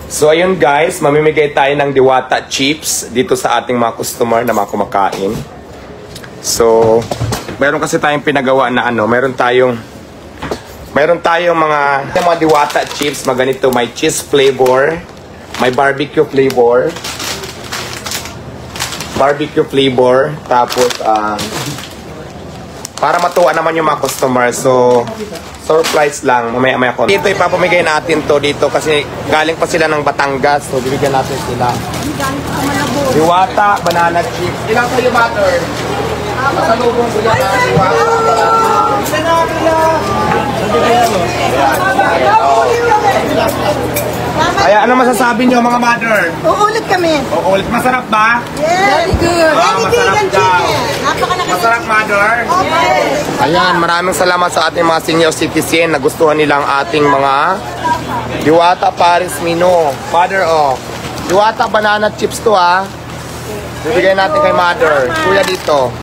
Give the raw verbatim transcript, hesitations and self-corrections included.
So ayun guys, mamimigay tayo ng Diwata chips dito sa ating mga customer na mga kumakain. So, meron kasi tayong pinagawa na ano, meron tayong meron tayong mga mga Diwata chips, maganito, may cheese flavor, may barbecue flavor, barbecue flavor, tapos um, para matuwa naman yung mga customer. So, surprise lang, mamaya-maya ko. Dito ipapamigay natin to dito kasi galing pa sila ng Batangas. So, bibigyan natin sila. Diwata, banana chips. Ilang kayo, mother? Pasalubong ko yan, Diwata. Kaya ano masasabi nyo mga mother? Uulit kami. Uulit. Masarap ba? Yes. Very good. Ah, masarap daw. Napakalakas. Masarap, mother? Yes. Ayan, maraming salamat sa ating mga senior citizen. Nagustuhan nilang ating mga Diwata Paris Mino. Mother, oh. Diwata banana chips to, ha. Bibigay natin kay mother. Kuya dito.